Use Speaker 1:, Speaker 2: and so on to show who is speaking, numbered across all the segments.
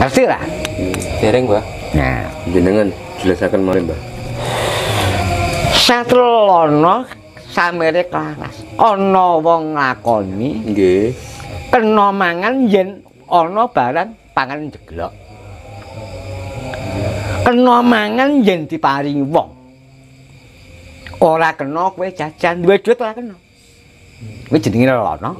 Speaker 1: Ngerti lah?
Speaker 2: Dereng, Mbah.
Speaker 1: Nah,
Speaker 3: Jenengan jelasaken malih, Mbah.
Speaker 1: Satrelono samere klaras. Ana wong nglakoni
Speaker 3: Nggih.
Speaker 1: kena mangan yen ana barang pangan jeglok. Kena mangan yen diparingi wong. Ora kena kowe jajan, duwe duit ora kena. Kuwi jenenge lelono.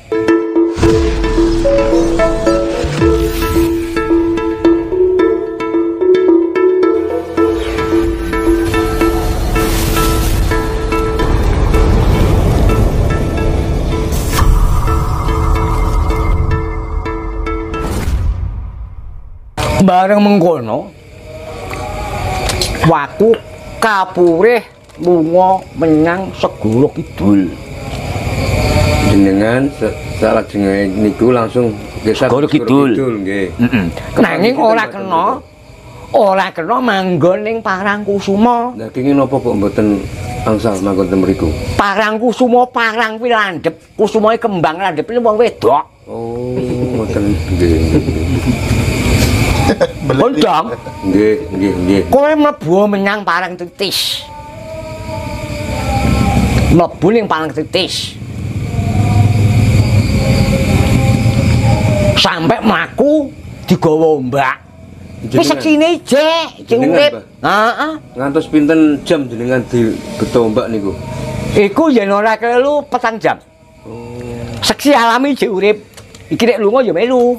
Speaker 1: Bareng mengkono waku kapurih lunga menyang Segara Kidul.
Speaker 3: Jenengan salajengipun niku langsung desa
Speaker 1: Segara Kidul.
Speaker 3: Nggih.
Speaker 1: Nanging ora kena manggon ning Parangkusuma.
Speaker 3: Lah kenging napa kok mboten angsal manggon ten mriku?
Speaker 1: Parangkusuma parang kuwi landhep, kusumae kembang landhep iki wong wedok.
Speaker 3: Oh, ngoten nggih.
Speaker 1: Kondang.
Speaker 3: Nggih.
Speaker 1: Kowe mlebu menyang Parangtritis. Mlebu ning Parangtritis. Sampai mlaku digawa ombak. Wis seksine jek, urip. Heeh.
Speaker 3: Ngantos pinten jam jenengan dibeto ombak niku?
Speaker 1: Iku yen ora kelu 4 jam. Seksi alami jek urip. Iki nek lunga ya melu.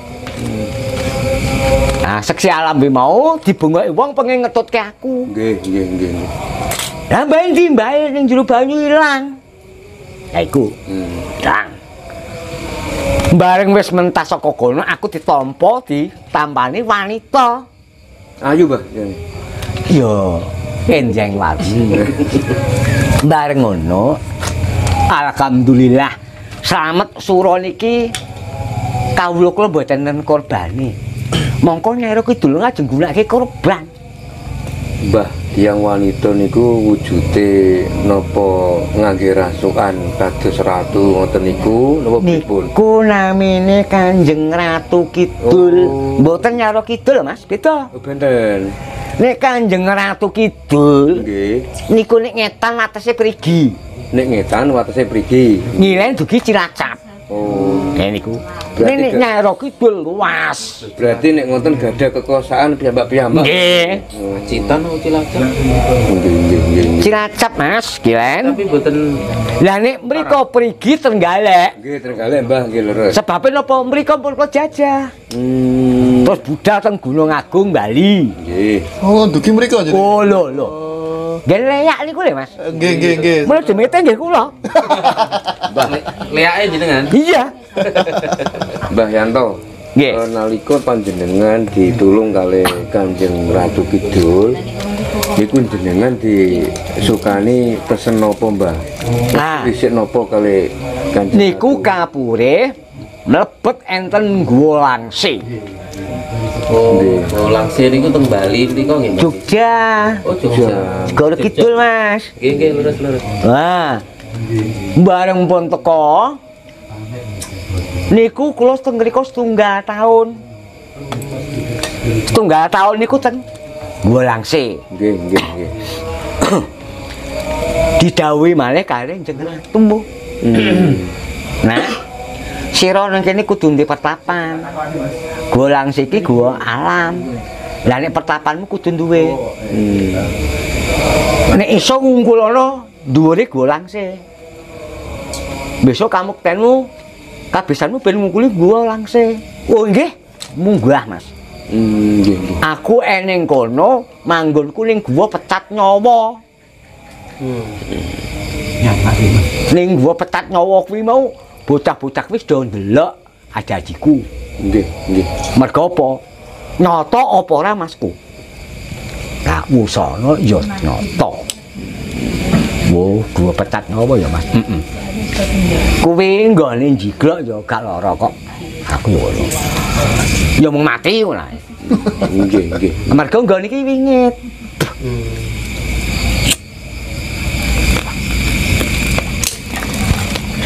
Speaker 1: Nah, seksi alam kuwi mau dibongoki wong pengen ngetutke aku.
Speaker 3: Nggih.
Speaker 1: Lah mbah ndi mbae ning jero banyu ilang. Ya iku. Dang. Bareng wis mentas saka kono aku ditampa ditampani wanita.
Speaker 3: Ayu, Mbah.
Speaker 1: Yo, enjeng wadi. Bareng ngono, alhamdulillah slamet sura niki kawula kula mboten nen korbane. Mongko Nyai Kidul ngajeng gunakake korban.
Speaker 3: Mbah, tiyang wanita niku wujude napa ngangge rasukan kados ratu ngoten niku napa pripun?
Speaker 1: Niku namine Kanjeng Ratu Kidul. Mboten Nyai Kidul, Mas, beda.
Speaker 3: Oh, benten.
Speaker 1: Nek Kanjeng Ratu Kidul
Speaker 3: Nggih.
Speaker 1: niku nek ngetan watese prigi.
Speaker 3: Nek ngetan watese prigi.
Speaker 1: Ngilen dugi Cilacap.
Speaker 3: Oh,
Speaker 1: niku. Nek Nyai Kidul luas.
Speaker 3: berarti nek ngoten gadah kekuasaan piyambak-piyambak.
Speaker 1: Nggih.
Speaker 2: Citan atau Cilacap?
Speaker 3: Nggih.
Speaker 1: Cilacap, Mas, Kilen.
Speaker 2: Tapi mboten
Speaker 1: Lah nek mriko prigi Trenggalek.
Speaker 3: Nggih, Trenggalek, Mbah, nggih leres.
Speaker 1: Sebabé napa mriko pun jajah. Terus budal teng Gunung Agung Bali.
Speaker 3: Nggih.
Speaker 4: Oh, dugi mriko jadi.
Speaker 1: Oh, lho. Nggih leyak niku lho, Mas.
Speaker 4: Nggih.
Speaker 1: Mulai demete nggih kula.
Speaker 3: Mbah,
Speaker 2: leake jenengan.
Speaker 1: Iya.
Speaker 3: Mbah Yanto.
Speaker 1: Nggih.
Speaker 3: Nalika panjenengan ditulung kalih Kanjeng Ratu Kidul, niku jenengan disukani pesen napa, Mbah?
Speaker 1: Nah,
Speaker 3: Dhisik napa kalih Kanjeng
Speaker 1: niku kapure mlebet enten Guwa Langse.
Speaker 2: Oh, langsir niku teng Bali mriko nggih, Mbak?
Speaker 1: Jogja.
Speaker 2: Oh, Jogja.
Speaker 1: Segara Kidul, Mas.
Speaker 2: Nggih, lurus.
Speaker 1: Wah. Bareng pun teko niku kula teng mriko setunggal taun. Setunggal taun niku teng Guwa Langse.
Speaker 3: Nggih.
Speaker 1: Didhawuhi malih kali jenengan tumbuh. Nah, sira nang kene kudu ndek pertapan. Guwa Langse iki guwa alam. Lah nek pertapanmu kudu duwe. Nek iso ngungkulono dhuwure Guwa Langse. Besok kamuktenmu kabisanmu ben ngungkuli Guwa Langse. Oh nggih, munggah, Mas.
Speaker 3: Nggih.
Speaker 1: Aku eneng kono manggonku ning Guwa Pecat Nyawa. Ning Guwa Pecat Nyawa kuwi mau bocah-bocah wis do ndelok ajajiku.
Speaker 3: Nggih.
Speaker 1: Mergo apa? Nyata apa ora, Masku? Lah wusana ya nyata. Wo, Guwa Pecat Nyawa ya, Mas. Kuwi nggone njiglok ya gak lara kok. Aku ya ngono. Ya mung mati ngono ae.
Speaker 3: Nggih.
Speaker 1: Mergo nggone iki wingit.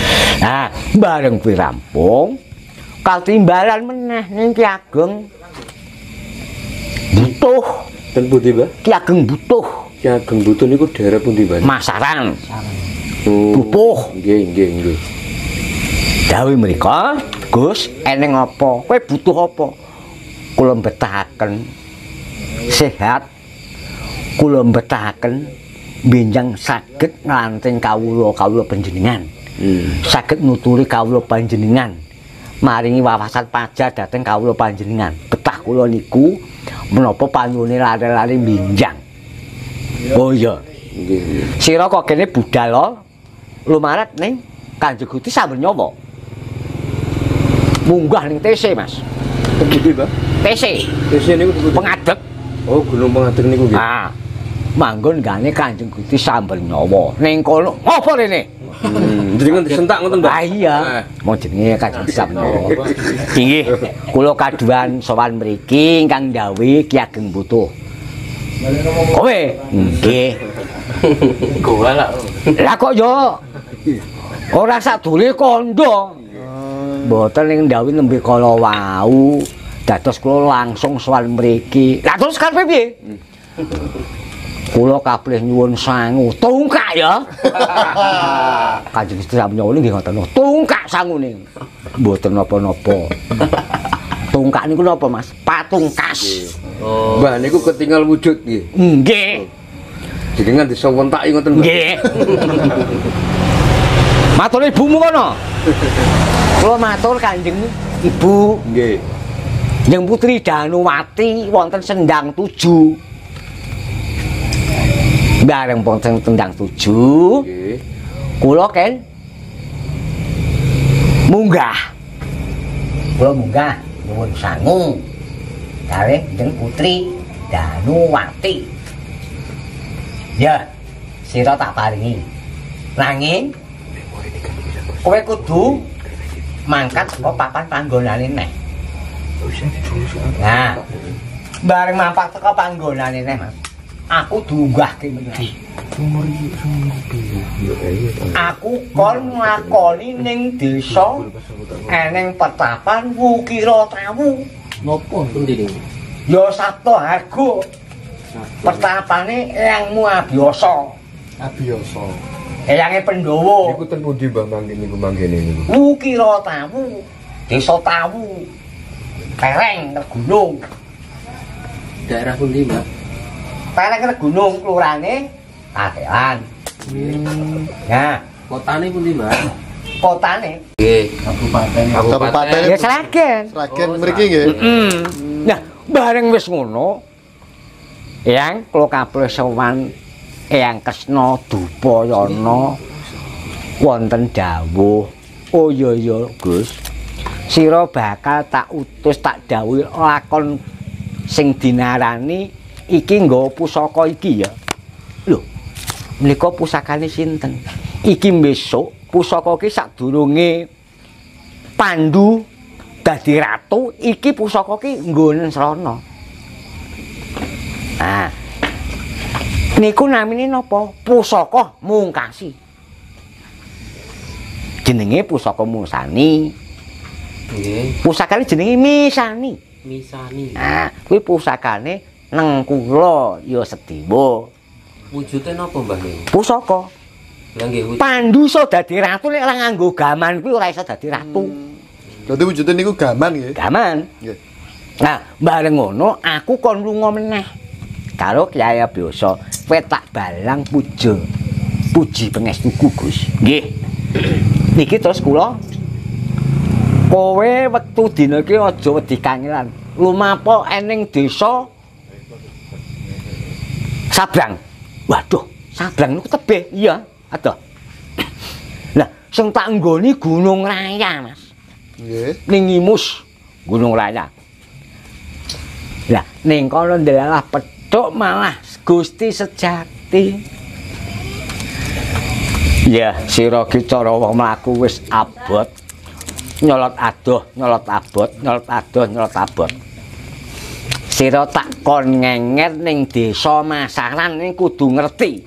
Speaker 1: Nah, bareng kuwi rampung, katimbalan meneh ning Ki Ageng Butuh.
Speaker 3: Ten pundi, Mbah?
Speaker 1: Ki Ageng Butuh.
Speaker 3: Ki Ageng Butuh niku daerah pundi, Mbah?
Speaker 1: Masaran.
Speaker 3: Oh,
Speaker 1: Butuh.
Speaker 3: Nggih.
Speaker 1: Dawuh mriko, Gus, eneng apa? Kowe butuh apa? Kula betahaken sehat. Kula betahaken benjang saged nglanting kawula panjenengan. Saged nuturi kawula panjenengan. Maringi wawasan pajar dhateng kawula panjenengan. Betah kula niku menapa panyuwune lare-lare benjang. Oh iya.
Speaker 3: Nggih.
Speaker 1: Sira kok kene budal lumarat ning Kanjeng Gusti sampun nyawa. Munggah ning TC, Mas.
Speaker 3: Ten pundi, Mbah?
Speaker 1: TC,
Speaker 3: TC niku pundi?
Speaker 1: pengadeg.
Speaker 3: Oh, Gunung Pengadeg niku nggih.
Speaker 1: Ah. Manggon gane Kanjeng Gusti sampun nyawa. Ning kono ngopo rene?
Speaker 3: Jenengan disentak ngoten, Mbah?
Speaker 1: Ah iya. Mau jenenge Kanjeng Gusti sampun nyawa. Inggih, kula kaduan sowan mriki ingkang dawuh Ki Ageng Butuh. Kowe? Nggih.
Speaker 2: Gua lah.
Speaker 1: Lah kok yo ora sadure kandha. Mboten ning ndawuh nembe kala wau. Dados kula langsung sowan mriki. Lah terus karepe piye? Kula kabeh nyuwun sangu, tungkak ya. Kanjeng Gusti sampun nyawa nggih ngoten. Tungkak sangune. Mboten napa-napa. Tungkak niku napa, Mas? Patungkas.
Speaker 2: Oh.
Speaker 3: Mbah niku ketinggal wujud nggih.
Speaker 1: Nggih.
Speaker 3: Jenengan disowontaki ngoten, Mbah.
Speaker 1: Nggih. Matur ibumu kono. Kula matur Kanjeng Ibu.
Speaker 3: Nggih.
Speaker 1: Yang Putri Danuwati wonten Sendang 7. Bareng wonten Sendang 7,
Speaker 3: Nggih.
Speaker 1: kula ken munggah. Kula munggah nyuwun sangu kalih Yang Putri Danuwati. Ya, sira tak paringi. Nanging kowe kudu mangkat saka papan panggonane neh. Nah, bareng mapak teko panggonane neh, Mas. Aku diunggahke meneh. Aku kon nglakoni ning desa eneng petapan Wukira Tawu.
Speaker 2: Nopo pundi niku?
Speaker 1: Ya Sabto Hargo. Petapane Eyangmu Abiyasa.
Speaker 4: Abiyasa.
Speaker 1: Eyange Pandhawa.
Speaker 3: Niku ten pundi, Mbah, mangke niku manggene niku?
Speaker 1: Wukira Tawu. Desa Tawu. Pereng Gunung.
Speaker 2: Daerah pundi, Mbak?
Speaker 1: Pereng Gunung kelurane Katelan. Nah,
Speaker 2: Kotane pundi, Mbak?
Speaker 1: kotane
Speaker 2: Nggih,
Speaker 4: Kabupaten.
Speaker 1: ya Sragen.
Speaker 4: Sragen mriki nggih.
Speaker 1: Nah, bareng wis ngono, Eyang kula kabeh sowan Eyang Kresna Dupayana wonten dawuh, "Oh iya Gus. Sira bakal tak utus tak dawuhi lakon sing dinarani iki nggawa pusaka iki ya." Lho, menika pusakane sinten? Iki besok pusaka iki sadurunge Pandu dadi ratu, iki pusaka iki nggon Srana. Nah, niku namine napa? Pusaka Mungkasi. Jenenge pusaka Musani.
Speaker 2: Nggih,
Speaker 1: Pusakane jenenge Misani.
Speaker 2: Misani.
Speaker 1: Nah, kuwi pusakane Nengkula ya Sediwa.
Speaker 2: Wujude napa, Mbah niku?
Speaker 1: Pusaka
Speaker 2: Lah nggih wujud.
Speaker 1: Pandu iso dadi ratu nek ora nganggo gaman kuwi ora iso dadi ratu.
Speaker 4: Dadi wujude niku gaman nggih.
Speaker 1: Gaman.
Speaker 4: Nggih.
Speaker 1: Nah, bareng ngono aku kon lunga meneh karo Kyai Abiyasa. Kowe tak balang puja. Puji pangestuku, Gus. Nggih. Niki terus kula kowe wektu dina iki aja wedi kangelan. Lumampah eneng desa Sabrang. Waduh, Sabrang niku tebih. Iya, adoh. Lah, sing tak nggoni Gunung Raya, Mas.
Speaker 4: Nggih.
Speaker 1: Ning Imus, Gunung Raya. Lah, ning kono ndelalah pedhok malah Gusti Sejati. Ya, sira ki cara wong mlaku wis abot. Nyolot adoh, nyolot abot, nyolot adoh, nyolot abot. Sira tak kon ngenger ning desa Masaran ning kudu ngerti.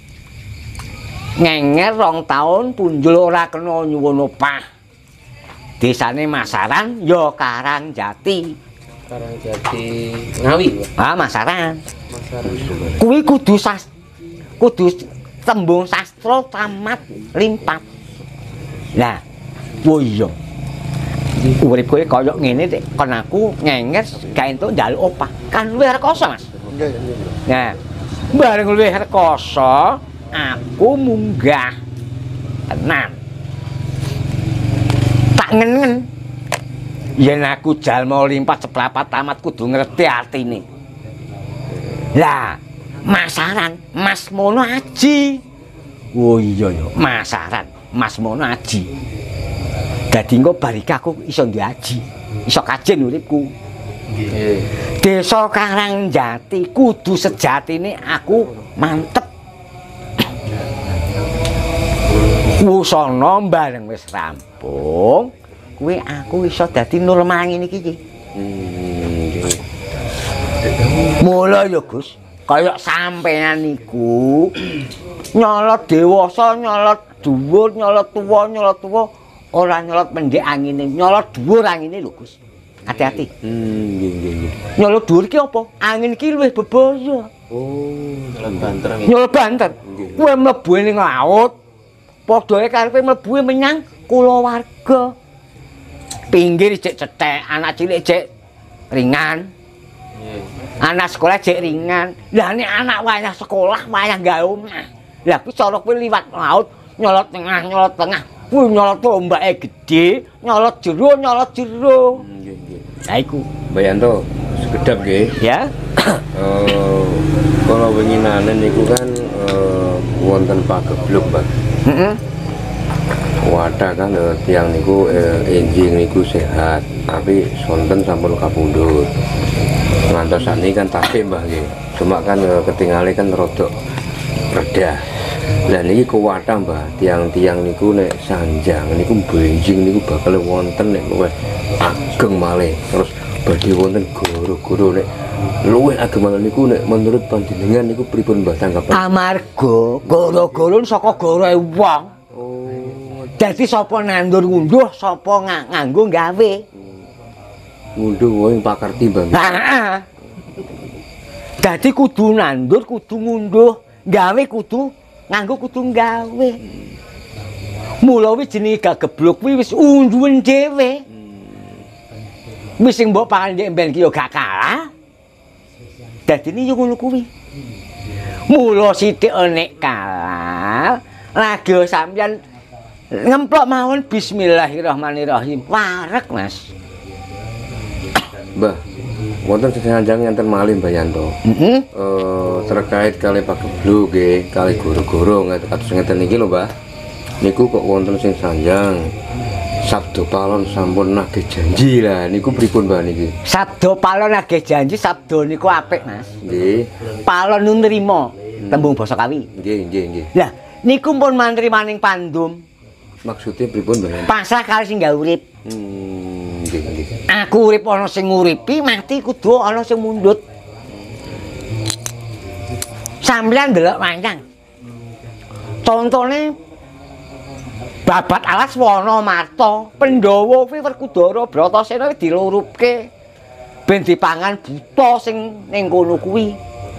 Speaker 1: Ngenger 2 taun punjul ora kena nyuwun opah. Desane Masaran ya Karangjati.
Speaker 2: Karangjati Ngawi, Pak.
Speaker 1: Ah, Masaran.
Speaker 2: Masaran.
Speaker 1: Kuwi kudu tembung sastra tamat limpat. Nah, oh iya. Urip kowe kaya ngene Dik, kon aku ngenges gak entuk njaluk opah. Kan luwih rekoso, Mas.
Speaker 4: Nggih.
Speaker 1: Nah, bareng luwih rekoso, aku munggah tenan. Tak ngen-ngen. Yen aku jalma limpat seprapat tamat kudu ngerti artine. Lah, Masaran, Mas Mono Aji. Oh iya ya, Masaran, Mas Mono Aji. Dadi engko barika aku iso diaji, iso kajen uripku.
Speaker 2: Nggih.
Speaker 1: Desa Karangjati kudu sejatine aku mantep. Wusana bareng wis rampung, kuwi aku iso dadi Nurmangi niki iki.
Speaker 3: Nggih.
Speaker 1: Mula ya Gus, kaya sampeyan niku nyolot dewasa, nyolot dhuwur, nyolot tuwa, ora nyolot pendhek angine, nyolot dhuwur angine lho Gus. Hati-hati.
Speaker 3: Nggih.
Speaker 1: Nyolot dhuwur ki apa? Angin ki luwih bebaya.
Speaker 2: Oh, jalan banter.
Speaker 1: Nyolot banter. Kowe mlebu ning laut, padha karepe mlebu menyang kulawarga. Pinggir cek cetek, anak cilik cek ringan.
Speaker 2: Nggih.
Speaker 1: Anak sekolah cek ringan. Lah nek anak wayah sekolah, wayah gawe omah. Lah kuwi cara kowe liwat laut, nyolot tengah. Kuwi nyolot ombake gedhe, nyolot jero.
Speaker 3: Nggih.
Speaker 1: Lah iku.
Speaker 3: Mbak Yanto, sekedap nggih.
Speaker 1: Ya.
Speaker 3: Kalau winginane niku kan wonten pagebluk, Mbak.
Speaker 1: Heeh.
Speaker 3: Wadah kan tiang niku enjing niku sehat, tapi sonten sampun kapundhut. Ngantos sakniki kan tapik Mbah nggih. Cuma kan ketingale kan rodok redah. Lah niki kuwathah Mbah, tiang-tiang niku nek sanjang niku benjing niku bakal wonten nek luwih ageng malih. Terus badhe wonten goro-goro nek luwih ageng malih niku nek menurut panjenengan niku pripun Mbah tanggapan?
Speaker 1: Amarga goro-goro saka goroe wong. Dadi sapa nandur ngunduh, sapa nganggo gawe.
Speaker 3: Ngunduh wong pakerti Mbah.
Speaker 1: Heeh. Dadi kudu nandur, kudu ngunduh, gawe kudu nganggo kudu gawe. Mula wis jenenge gageblok kuwi wis unduwen dhewe. Wis sing mbok pangan ndek mben ki yo gak kalah. Dadine yo ngono kuwi. Mula sithik nek kalah, lagi sampeyan ngemplok mawon bismillahirrahmanirrahim. Wareg, Mas.
Speaker 3: Mbah, wonten sesanjang enten malih Mbah Yanto.
Speaker 1: Heeh.
Speaker 3: Terkait kali pagebluk nggih, kali goro-goro kados ngeten iki lho, Mbah. Niku kok wonten sing sanjang. Sabdo palon sampun nagih janji lah, niku pripun Mbah niki?
Speaker 1: Sabdo palon nagih janji, sabdo niku apik, Mas.
Speaker 3: Nggih.
Speaker 1: Palon nu nrimo, tembung basa Kawi.
Speaker 3: Nggih.
Speaker 1: Lah, niku pun mantri maning pandum.
Speaker 3: Maksudnya pripun Mbah?
Speaker 1: Pasrah kali sing gawe urip.
Speaker 3: Nggih.
Speaker 1: Aku urip ana sing nguripi, mati kudu ana sing mundhut. Sampeyan ndelok wayang. Contone Babat Alas Wana Marta, Pandhawa kuwi Werkudara Bratasena dilurupke ben dipangan buta sing ning kono kuwi.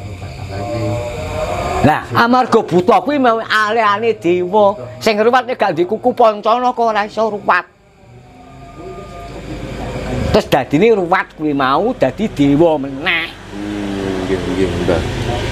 Speaker 1: Lah, amarga buta kuwi mau alih-alih dewa, sing ruwat nek gak dikuku pancana kok ora iso ruwat. Terus dadine ruwat kuwi mau dadi dewa meneh.
Speaker 3: Nggih, Mbah.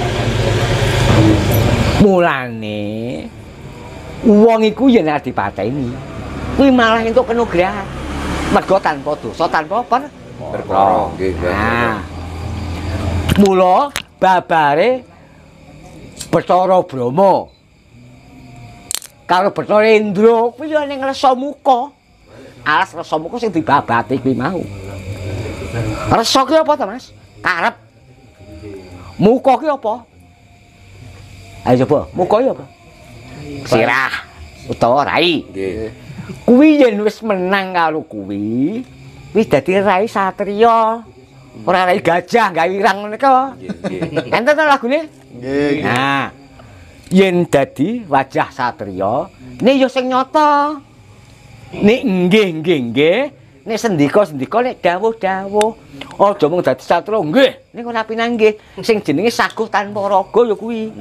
Speaker 1: Mulane wong iku yen dipateni, kuwi malah entuk kanugrahan. Mergo tanpa dosa, tanpa
Speaker 3: Perkara nggih, Mbah.
Speaker 1: Nah. Mula babare Bathara Brahma karo Bathara Indra kuwi ya ning Resa Muka. Alas Resa Muka sing dibabati kuwi mau. Resa ki apa to, Mas? Karep. Muka ki apa? Ayo coba, muka ki apa? Sirah utawa rai.
Speaker 3: Nggih.
Speaker 1: Kuwi yen wis menang karo kuwi, wis dadi rai satriya. Ora rai gajah gawe irang menika.
Speaker 3: Nggih.
Speaker 1: Enten to lagune?
Speaker 4: Nggih.
Speaker 1: Nah, yen dadi wajah satriya, nek ya sing nyata. Nek nggih, nek sendika nek dawuh-dawuh aja mung dadi satria nggih niku ora pinanggih sing jenenge saguh tanpa raga ya kuwi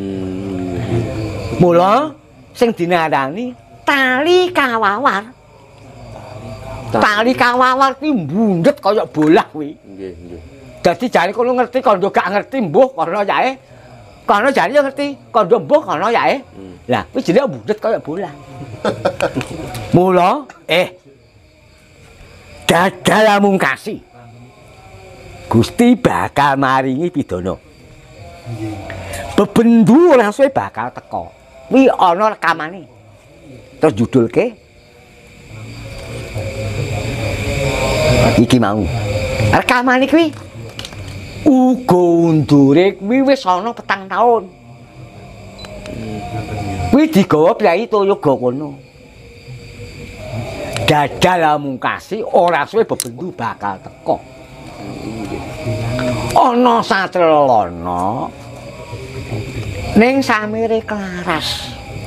Speaker 1: mula sing dinarani tali kawawar kuwi mbundhet kaya bolah kuwi
Speaker 3: Nggih, nggih.
Speaker 1: dadi jane kono ngerti kandha gak ngerti mbuh kono yae kono jane yo ngerti kandha mbuh kono yae lah kuwi jenenge mbundhet kaya bolah mula dadal mungkasi Gusti bakal maringi pidana bebendu ora suwe bakal teka kuwi ana rekamane terus judulke iki mau rekamane kuwi uga undure kuwi wis ana 4 taun kuwi digawa Kyai Toyoga kono dadal mungkasi ora suwe bebendu bakal teka ana satrelana ning samire Klaras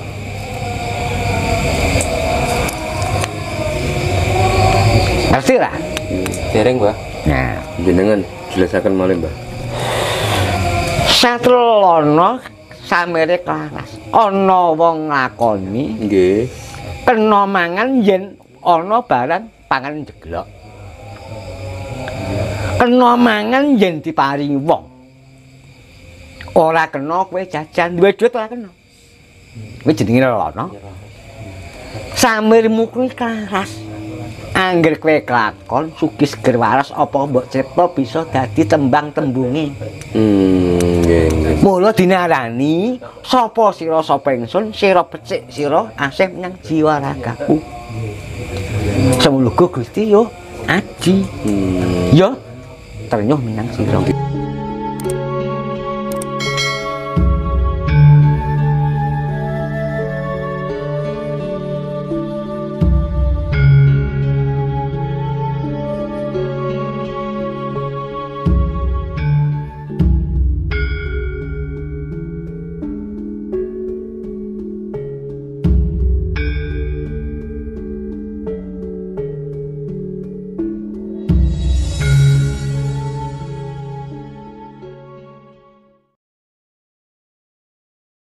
Speaker 1: ngerti lah
Speaker 2: Dereng, Mbah.
Speaker 1: nah
Speaker 3: Jenengan jelasaken malih, Mbah.
Speaker 1: satrelana samire Klaras ana wong nglakoni
Speaker 3: Nggih.
Speaker 1: kena mangan yen ana barang pangan jeglok. Kena mangan yen diparingi wong. Ora kena kowe jajan, duwe dhuwit ora kena. Kuwi jenenge lelana. Samirmu kuwi Klaras. Angger kowe kelakon sugih seger waras apa mbok cipta bisa dadi tembang tembunge.
Speaker 3: Nggih, nggih.
Speaker 1: Mula dinarani sapa sira sapa ingsun sira becik sira asih menyang jiwa ragaku. Semuluga Gusti yo aji. Yo ternyuh menyang sira.